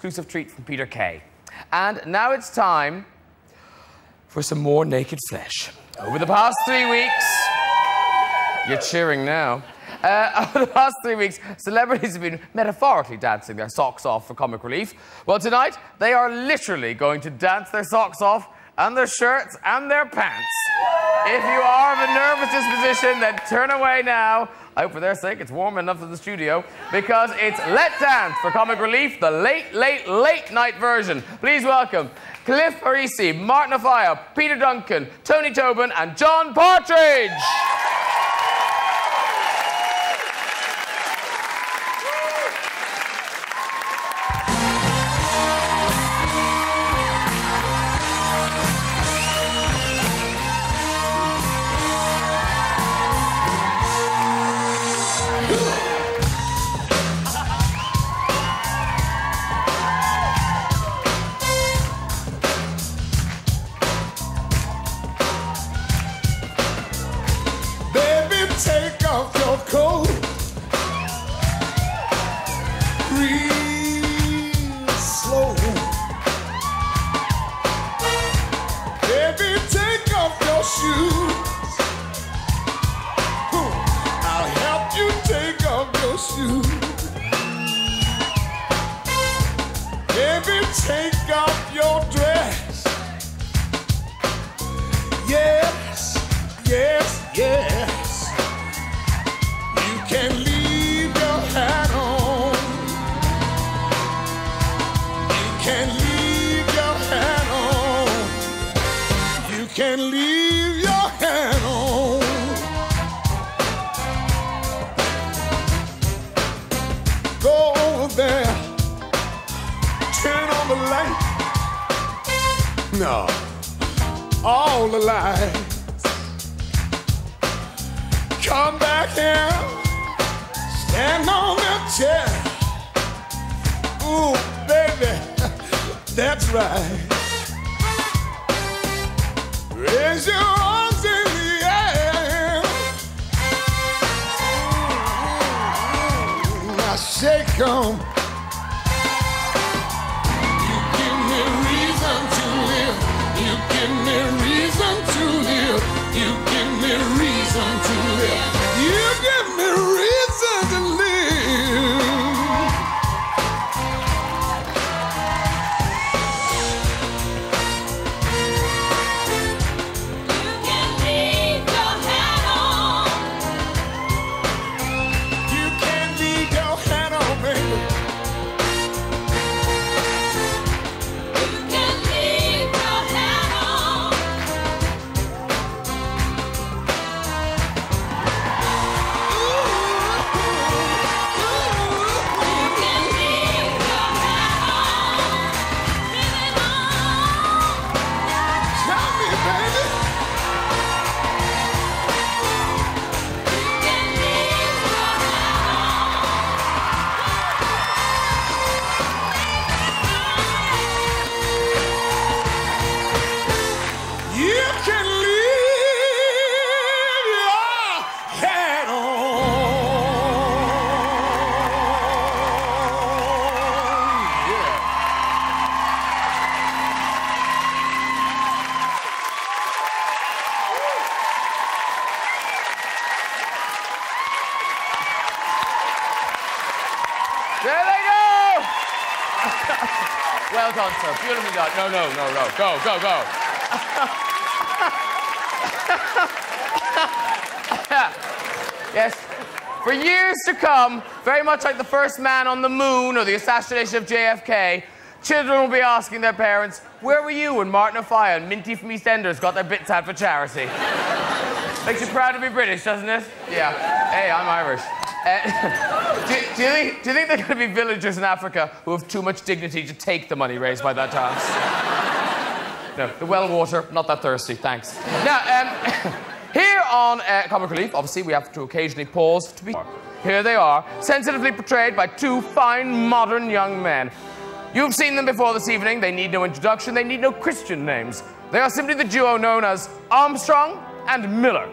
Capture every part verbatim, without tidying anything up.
exclusive treat from Peter Kay. And now it's time for some more naked flesh. Over the past three weeks... You're cheering now. Uh, over the past three weeks, celebrities have been metaphorically dancing their socks off for comic relief. Well, tonight, they are literally going to dance their socks off and their shirts and their pants. If you are of a nervous disposition, then turn away now. I hope for their sake it's warm enough in the studio, because it's Let Dance for Comic Relief, the late, late, late night version. Please welcome Cliff Parisi, Martin Offiah, Peter Duncan, Tony Tobin, and John Partridge. Take off your coat, real slow. Baby, take off your shoes. I'll help you take off your shoes. Baby, take off your dress. Yes, yes, yes. You can leave your hat on. You can leave your hat on. You can leave your hat on. Go over there. Turn on the light. No. All the lights. Come back here. Stand on that chair. Ooh, baby, that's right. Raise your arms in the air. Now shake 'em. You give me reason to live. You give me reason to live. You give me reason to live. You give me reason to live. You can leave your hat on. You can leave your hat on, baby. You can leave your hat on. There they go! Well done, sir. Beautifully done. No, no, no, no. Go, go, go. Yes. For years to come, very much like the first man on the moon or the assassination of J F K, children will be asking their parents, where were you when Martin Offiah and Minty from EastEnders got their bits out for charity? Makes you proud to be British, doesn't it? Yeah. Hey, I'm Irish. Uh, do, do, you think, do you think there are going to be villagers in Africa who have too much dignity to take the money raised by that dance? No, the well water, not that thirsty, thanks. Now, um, here on uh, Comic Relief, obviously, we have to occasionally pause to be... Here they are, sensitively portrayed by two fine, modern young men. You've seen them before this evening. They need no introduction. They need no Christian names. They are simply the duo known as Armstrong and Miller.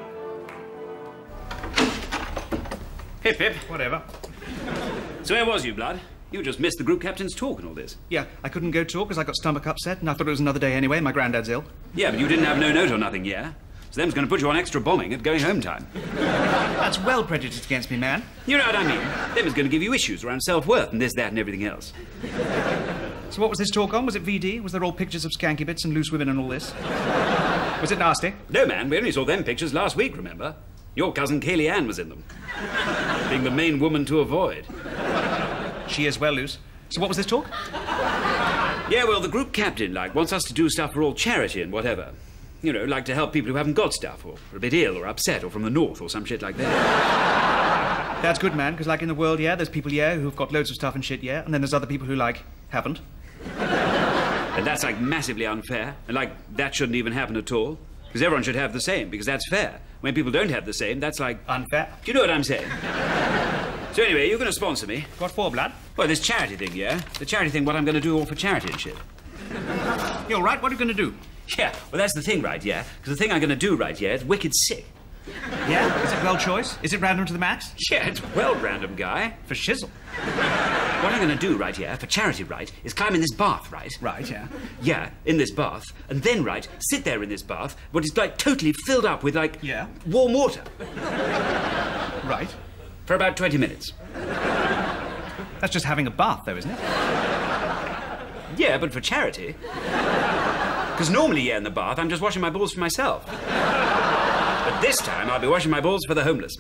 Hip hip, whatever. So where was you, blood? You just missed the group captain's talk and all this. Yeah, I couldn't go talk because I got stomach upset and I thought it was another day anyway. My granddad's ill. Yeah, but you didn't have no note or nothing, yeah? So them's going to put you on extra bombing at going home time. That's well prejudiced against me, man. You know what I mean? Them is going to give you issues around self-worth and this, that and everything else. So what was this talk on? Was it V D? Was there all pictures of skanky bits and loose women and all this? Was it nasty? No, man, we only saw them pictures last week, remember? Your cousin Kaylee Ann was in them. Being the main woman to avoid. She is well loose. So what was this talk? Yeah, well, the group captain, like, wants us to do stuff for all charity and whatever. You know, like to help people who haven't got stuff, or are a bit ill or upset, or from the north, or some shit like that. That's good, man, because, like, in the world, yeah, there's people, yeah, who've got loads of stuff and shit, yeah, and then there's other people who, like, haven't. And that's, like, massively unfair, and, like, that shouldn't even happen at all. Because everyone should have the same, because that's fair. When people don't have the same, that's, like... Unfair. Do you know what I'm saying? So anyway, you're going to sponsor me. What for, blood? Well, this charity thing, yeah? The charity thing, what I'm going to do all for charity and shit. You're right, what are you going to do? Yeah, well, that's the thing, right, yeah? Because the thing I'm going to do, right, yeah, is wicked sick. Yeah? Is it well choice? Is it random to the max? Yeah, it's well random, guy. For shizzle. What I'm going to do, right, yeah, for charity, right, is climb in this bath, right? Right, yeah. Yeah, in this bath, and then, right, sit there in this bath, but it's, like, totally filled up with, like... Yeah? Warm water. Right. For about twenty minutes. That's just having a bath, though, isn't it? Yeah, but for charity. Because normally, yeah, in the bath, I'm just washing my balls for myself. But this time, I'll be washing my balls for the homeless.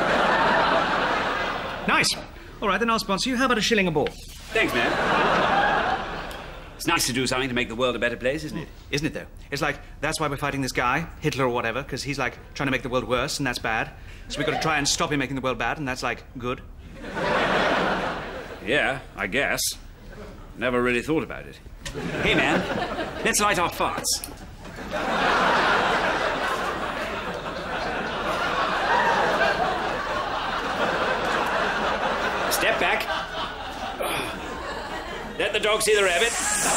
Nice. All right, then I'll sponsor you. How about a shilling a ball? Thanks, man. It's nice to do something to make the world a better place, isn't it? Isn't it, though? It's like, that's why we're fighting this guy, Hitler or whatever, because he's, like, trying to make the world worse, and that's bad. So we've got to try and stop him making the world bad, and that's, like, good. Yeah, I guess. Never really thought about it. Hey, man, let's light our farts. Step back. Let the dog see the rabbit.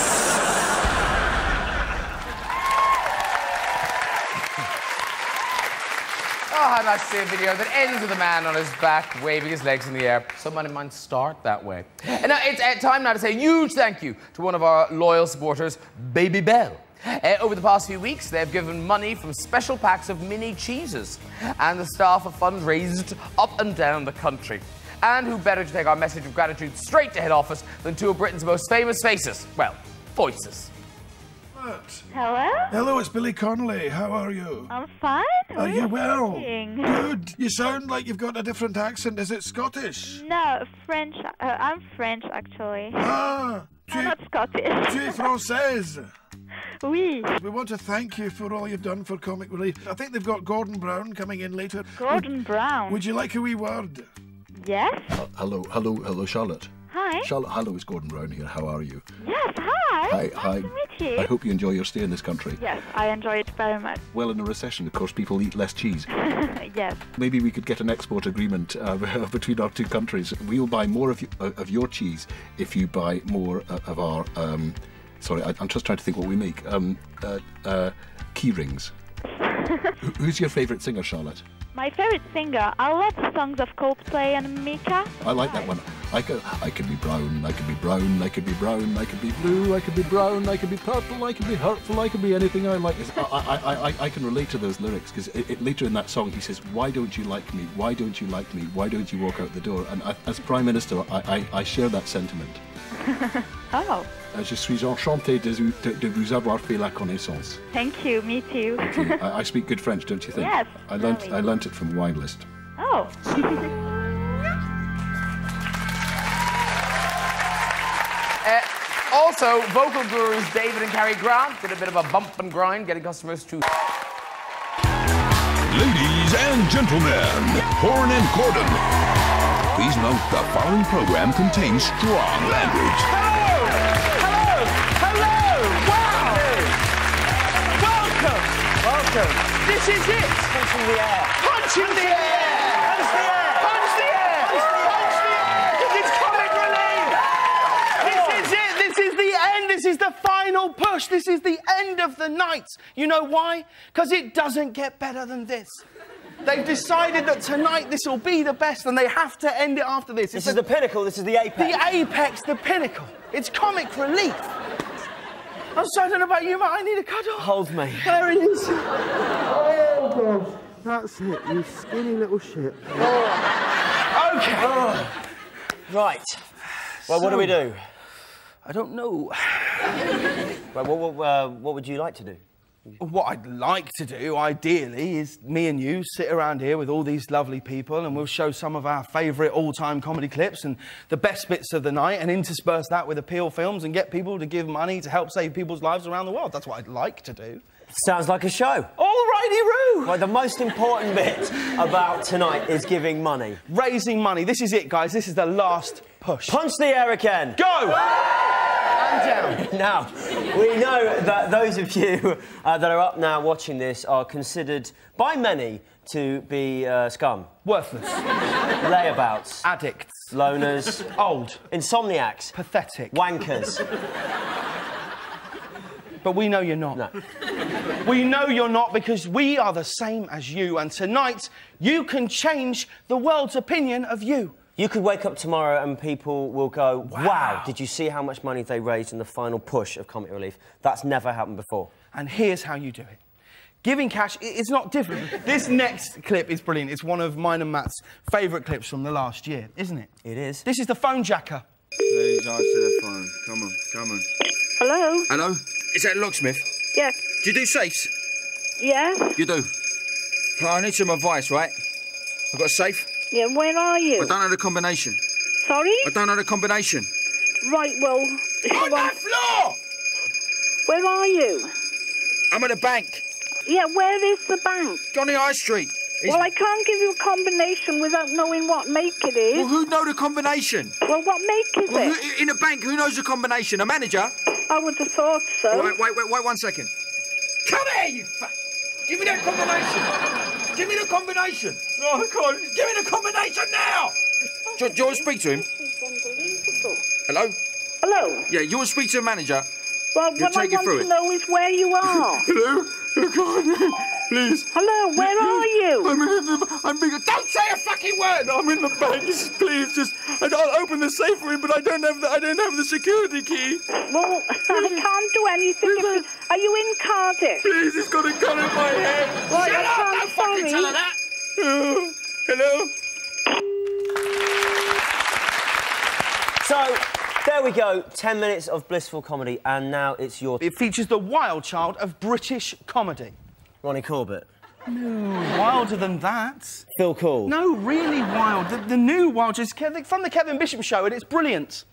Oh, how nice to see a video that ends with a man on his back waving his legs in the air. Somebody might start that way. And now it's uh, time now to say a huge thank you to one of our loyal supporters, Baby Bell. Uh, over the past few weeks, they've given money from special packs of mini cheeses, and the staff have fundraised up and down the country. And who better to take our message of gratitude straight to head office than two of Britain's most famous faces? Well, voices. Hello? Hello, it's Billy Connolly. How are you? I'm fine. Are you well? Speaking? Good. You sound like you've got a different accent. Is it Scottish? No, French. Uh, I'm French, actually. Ah, tu, I'm not Scottish. tu es française. Oui. We want to thank you for all you've done for Comic Relief. I think they've got Gordon Brown coming in later. Gordon would, Brown. Would you like a wee word? Yes? Uh, hello, hello, hello, Charlotte. Hi. Charlotte, hello, it's Gordon Brown here. How are you? Yes, hi. Hi, nice hi. to meet you. I hope you enjoy your stay in this country. Yes, I enjoy it very much. Well, in a recession, of course, people eat less cheese. Yes. Maybe we could get an export agreement uh, between our two countries. We'll buy more of, you, uh, of your cheese if you buy more uh, of our... Um, sorry, I, I'm just trying to think what we make. Um, uh, uh, key rings. Who- Who's your favourite singer, Charlotte? My favorite singer. I love the songs of Coldplay and Mika. I like that one. I could, I could be brown, I could be brown, I could be brown, I could be blue, I could be brown, I could be purple, I could be hurtful, I could be anything I like. I, I, I, I can relate to those lyrics because it, it, later in that song he says, "Why don't you like me? Why don't you like me? Why don't you walk out the door?" And I, as Prime Minister, I, I, I share that sentiment. Oh. Je suis enchanté de, de, de vous avoir fait la connaissance. Thank you. Me too. Okay. I, I speak good French, don't you think? Yes, I learnt, really. I learnt it from Wine List. Oh. Uh, also, vocal gurus David and Cary Grant did a bit of a bump and grind, getting customers to... Ladies and gentlemen, Horn and Gordon. Please note the following program contains strong language. Hello! Hello! Wow! Welcome! Welcome. This is it! Punching the air. Punching the air! Punch the air! Punch the air! Punch the air! This is Comic Relief! This is it! This is the end! This is the final push! This is the end of the night! You know why? Because it doesn't get better than this. They've decided that tonight this will be the best and they have to end it after this. This It's is the pinnacle, this is the apex. The apex, the pinnacle. It's comic relief. I'm sorry, I don't know about you, but I need a cuddle. Hold me. There it is. Oh, God. That's it, you skinny little shit. Oh. OK. Oh. Right. Well, So, what do we do? I don't know. Well, what, what, uh, what would you like to do? What I'd like to do, ideally, is me and you sit around here with all these lovely people and we'll show some of our favourite all-time comedy clips and the best bits of the night and intersperse that with appeal films and get people to give money to help save people's lives around the world. That's what I'd like to do. Sounds like a show. Alrighty-roo! Well, the most important bit about tonight is giving money. Raising money. This is it, guys. This is the last push. Punch the air again. Go! And down. Now, we know that those of you uh, that are up now watching this are considered by many to be uh, scum. Worthless. Layabouts. Addicts. Loners. Old. Insomniacs. Pathetic. Wankers. But we know you're not. No. We know you're not because we are the same as you, and tonight you can change the world's opinion of you. You could wake up tomorrow and people will go, wow. wow, did you see how much money they raised in the final push of Comic Relief? That's never happened before. And here's how you do it. Giving cash, it's not different. This next clip is brilliant. It's one of mine and Matt's favourite clips from the last year, isn't it? It is. This is the phone jacker. Please answer the phone. Come on, come on. Hello? Hello? Is that a locksmith? Yeah. Do you do safes? Yeah? You do? Well, I need some advice, right? I've got a safe. Yeah, where are you? I don't know the combination. Sorry? I don't know the combination. Right, well... On that floor! Where are you? I'm at a bank. Yeah, where is the bank? On the high street. It's... Well, I can't give you a combination without knowing what make it is. Well, who'd know the combination? Well, what make is well, it? Who, in a bank, who knows the combination? A manager? I would have thought so. Wait, wait, wait, wait one second. Come here, you fuck! Give me that combination! Give me the combination! Oh, I can't. Give me the combination now! Do, do you want to speak to him? Hello? Hello? Yeah, you want to speak to a manager? Well, You'll what I take it want through to it. know is where you are. Hello? Oh, God, please. Hello, where are you? I'm in the... I'm being... Don't say a fucking word! I'm in the bank. Just, please, just... I'll open the safe for him, but I don't have the... I don't have the security key. Well, I can't do anything. If you, are you in Cardiff? Please, he's got a gun in my head. Right, Shut up! I'm Don't fucking sorry. tell her that! Oh, hello? So, there we go. Ten minutes of blissful comedy, and now it's your... It features the wild child of British comedy. Ronnie Corbett. No, wilder than that. Phil Cool. No, really wild. The, the new wild is Kev- from the Kevin Bishop Show, and it's brilliant.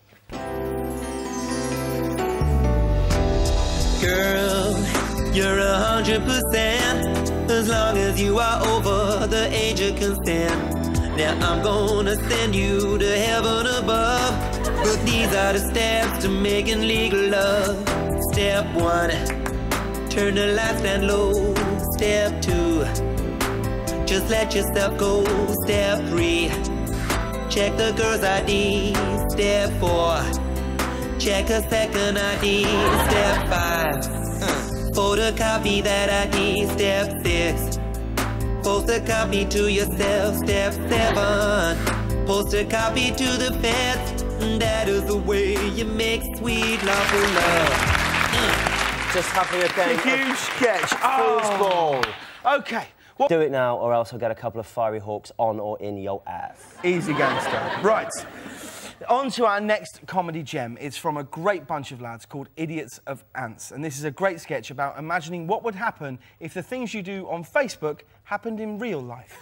Girl, you're a hundred percent as long as you are over the age of consent. Now I'm gonna send you to heaven above. But these are the steps to making legal love. Step one, turn the lights down low. Step two, just let yourself go. Step three, check the girl's I D. Step four, check a second I D. Step five, photocopy that I D. Step six, post a copy to yourself. Step seven, post a copy to the feds. That is the way you make sweet lawful love. Mm. Just having a game. A huge sketch. Foosball. Oh. OK. Well, do it now, or else I'll get a couple of fiery hawks on or in your ass. Easy gangster. Right. On to our next comedy gem. It's from a great bunch of lads called Idiots of Ants. And this is a great sketch about imagining what would happen if the things you do on Facebook happened in real life.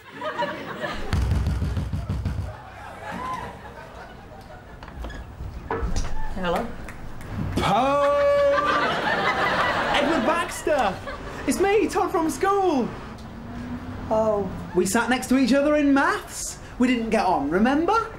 Hello? Oh! Edward Baxter! It's me, Todd from school! Oh, we sat next to each other in maths. We didn't get on, remember?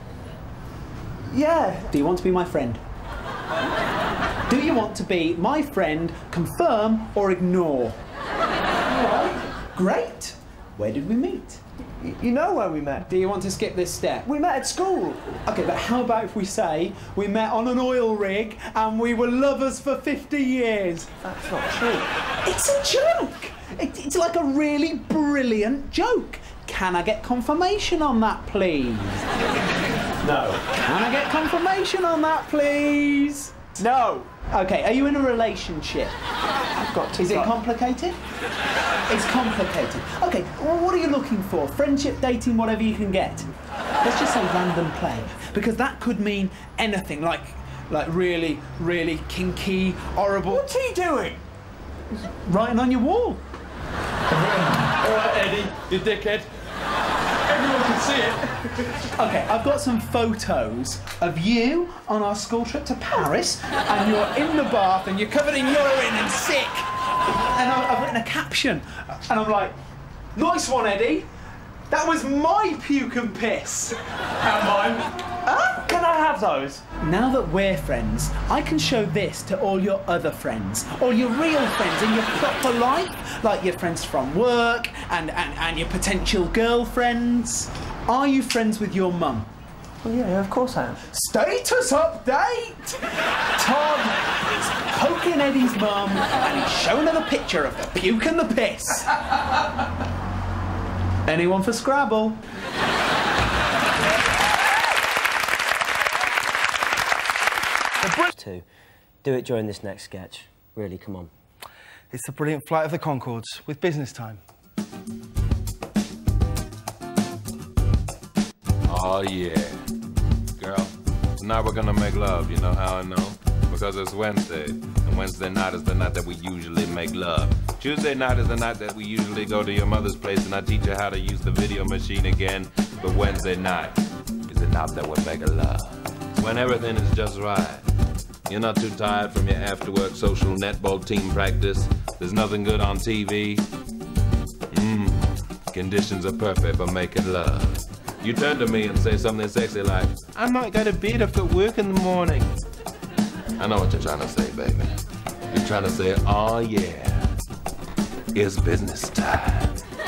Yeah. Do you want to be my friend? Do you want to be my friend, confirm or ignore? All right. Great. Where did we meet? You know where we met. Do you want to skip this step? We met at school. OK, but how about if we say we met on an oil rig and we were lovers for fifty years? That's not true. It's a joke. It, it's like a really brilliant joke. Can I get confirmation on that, please? No. Can I get confirmation on that, please? No. Okay, are you in a relationship? I've got to. Is it complicated? It's complicated. Okay, well, what are you looking for? Friendship, dating, whatever you can get. Let's just say random play, because that could mean anything, like, like really, really kinky, horrible. What's he doing? He's writing on your wall. All right, Eddie, you dickhead. Everyone can see it. Okay, I've got some photos of you on our school trip to Paris, and you're in the bath and you're covered in urine and sick. And I- I've written a caption, and I'm like, nice one, Eddie. That was my puke and piss. And mine. Huh? Can I have those? Now that we're friends, I can show this to all your other friends, all your real friends in your proper life, like your friends from work and, and, and your potential girlfriends. Are you friends with your mum? Well, yeah, of course I am. Status update! Todd is poking Eddie's mum and he's showing her the picture of the puke and the piss. Anyone for Scrabble? To do it during this next sketch. Really, come on. It's the brilliant Flight of the Conchords with Business Time. Oh, yeah. Girl, tonight we're gonna make love. You know how I know? Because it's Wednesday, and Wednesday night is the night that we usually make love. Tuesday night is the night that we usually go to your mother's place and I teach her how to use the video machine again. But Wednesday night is the night that we're making love. When everything is just right. You're not too tired from your after-work social netball team practice. There's nothing good on T V. Mmm, conditions are perfect for making love. You turn to me and say something sexy like, I might go to bed after work in the morning. I know what you're trying to say, baby. You're trying to say, oh yeah, it's business time.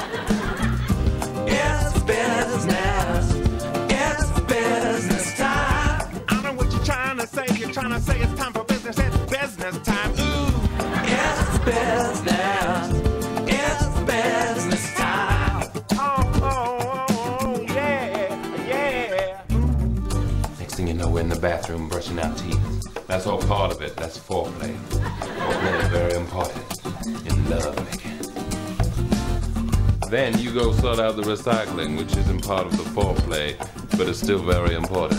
It's business. It's business time. I know what you're trying to say. You're trying to say it's time for business. It's business time. Ooh. It's business. It's business time. Oh, oh, oh, yeah, yeah. Next thing you know, we're in the bathroom brushing our teeth. That's all part of it. That's foreplay. Foreplay is very important in love making. Then you go sort out the recycling, which isn't part of the foreplay, but it's still very important.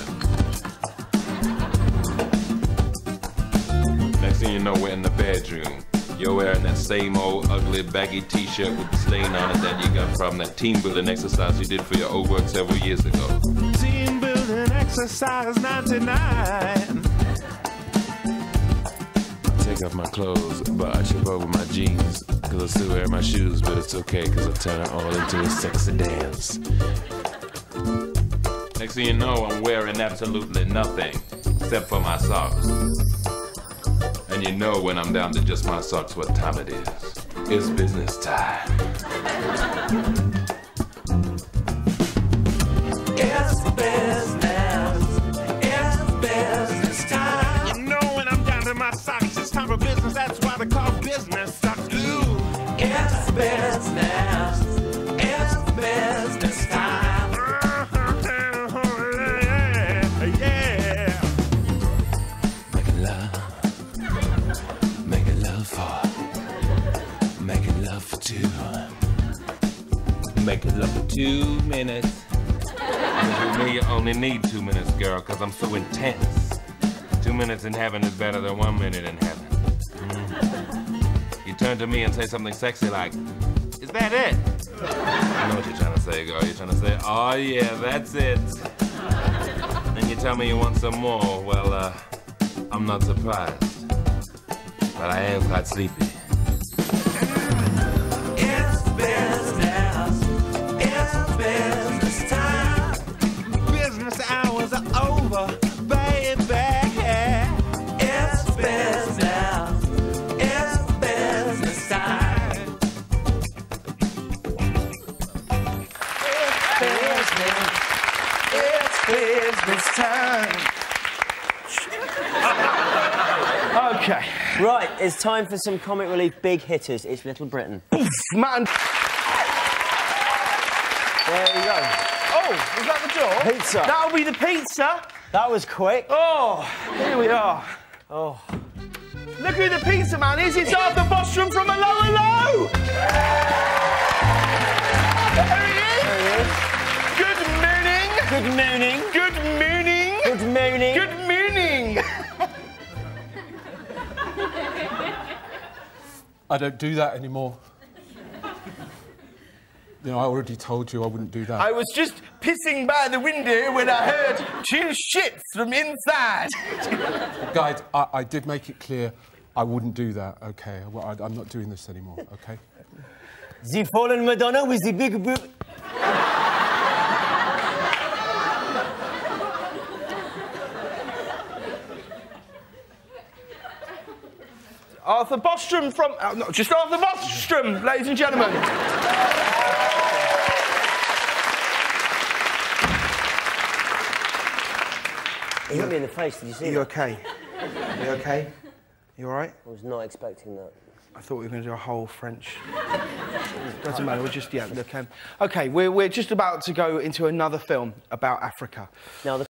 Next thing you know, we're in the bedroom. You're wearing that same old ugly baggy t-shirt with the stain on it that you got from that team building exercise you did for your old work several years ago. Team building exercise ninety-nine. Take off my clothes, but I trip over my jeans. Cause I still wear my shoes, but it's okay cause I turn it all into a sexy dance. Next thing you know, I'm wearing absolutely nothing except for my socks. And you know when I'm down to just my socks what time it is. It's business time. It's business. It's business time. You know when I'm down to my socks, it's time for business. That's why they call business socks. Ooh. It's business. It's business time. Yeah, yeah. Making love. Making love for. Making love for two. Making love for two minutes. And with me, you only need two minutes, girl, cause I'm so intense. Two minutes in heaven is better than one minute in heaven. Mm. You turn to me and say something sexy like, is that it? I know what you're trying to say, girl. You're trying to say, oh yeah, that's it. Then you tell me you want some more. Well, uh, I'm not surprised. But I am quite sleepy. It's business. It's business time. Business hours are over, baby. It's business. It's business time. It's business. It's business time. Okay. Right, it's time for some comic relief big hitters. It's Little Britain. Matt and... There you go. Oh, is that the door? Pizza. That'll be the pizza. That was quick. Oh, here we are. Oh. Look who the pizza man is. It's Arthur Bostrom from A Low and Low. There he is. There he is. Good morning. Good morning. Good morning. Good morning. Good morning. I don't do that anymore. You know, I already told you I wouldn't do that. I was just pissing by the window when I heard two shits from inside. Guys, I, I did make it clear I wouldn't do that, OK? Well, I, I'm not doing this anymore, OK? The fallen Madonna with the big boob. Arthur Bostrom from... Oh, no, just Arthur Bostrom, ladies and gentlemen. He hit me in the face, did you see Are you that? OK? Are you OK? You all right? I was not expecting that. I thought we were going to do a whole French... Doesn't matter, we're just... Yeah, look... Um, OK, we're, we're just about to go into another film about Africa. Now, the